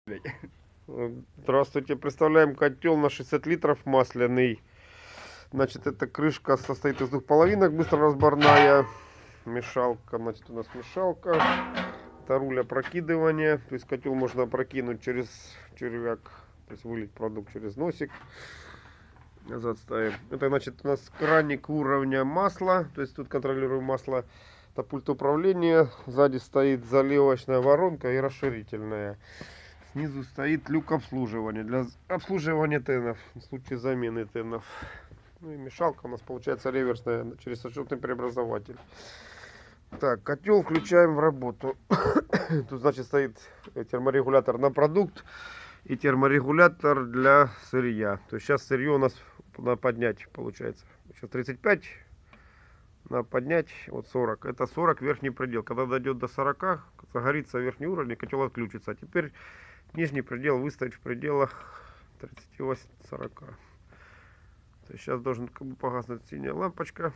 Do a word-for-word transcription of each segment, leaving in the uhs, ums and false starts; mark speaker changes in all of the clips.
Speaker 1: Здравствуйте, представляем котел на шестьдесят литров масляный. Значит, эта крышка состоит из двух половинок, быстро разборная. Мешалка, значит, у нас мешалка. Это руль опрокидывания. То есть котел можно опрокинуть через червяк, то есть вылить продукт через носик. Назад ставим. Это, значит, у нас краник уровня масла. То есть тут контролируем масло. Это пульт управления. Сзади стоит заливочная воронка и расширительная. Снизу стоит люк обслуживания для обслуживания тенов в случае замены тенов. Ну и мешалка у нас получается реверсная через расчетный преобразователь. Так, котел включаем в работу. Тут, значит, стоит терморегулятор на продукт и терморегулятор для сырья. То есть сейчас сырье у нас на поднять получается. Сейчас тридцать пять, на поднять вот сорок. Это сорок верхний предел. Когда дойдет до сорока, загорится верхний уровень, котел отключится. А теперь нижний предел выставить в пределах тридцати восьми сорока. То есть сейчас должен как бы погаснуть синяя лампочка.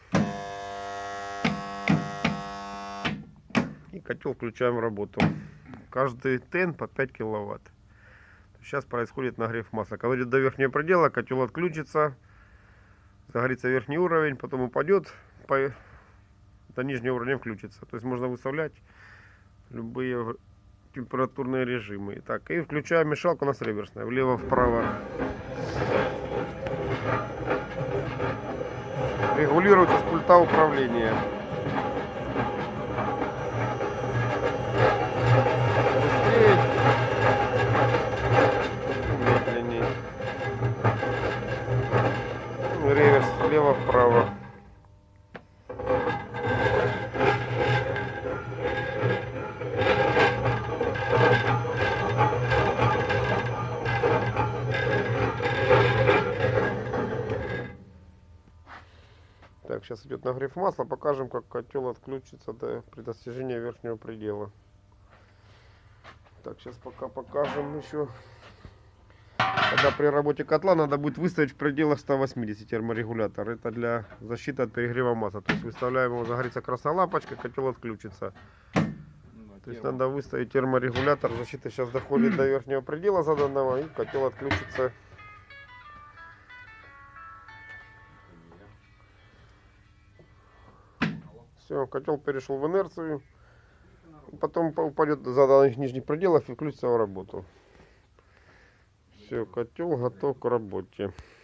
Speaker 1: И котел включаем в работу. Каждый тен по пять киловатт. Сейчас происходит нагрев масла. Когда идет до верхнего предела, котел отключится. Загорится верхний уровень, потом упадет, по... до нижнего уровня включится. То есть можно выставлять любые температурные режимы. Так, и включаем мешалку, у нас реверсная, влево-вправо. Регулируется с пульта управления. Быстрее, медленнее. Реверс влево-вправо. Так, сейчас идет нагрев масла. Покажем, как котел отключится до, при достижении верхнего предела. Так, сейчас пока покажем еще. Когда при работе котла надо будет выставить в пределах ста восьмидесяти терморегулятор. Это для защиты от перегрева масла. То есть выставляем его, загорится красная лампочка, котел отключится. То есть надо выставить терморегулятор. Защита сейчас доходит до верхнего предела заданного, и котел отключится. Все, котел перешел в инерцию. Потом упадет до заданных нижних пределов и включится в работу. Все, котел готов к работе.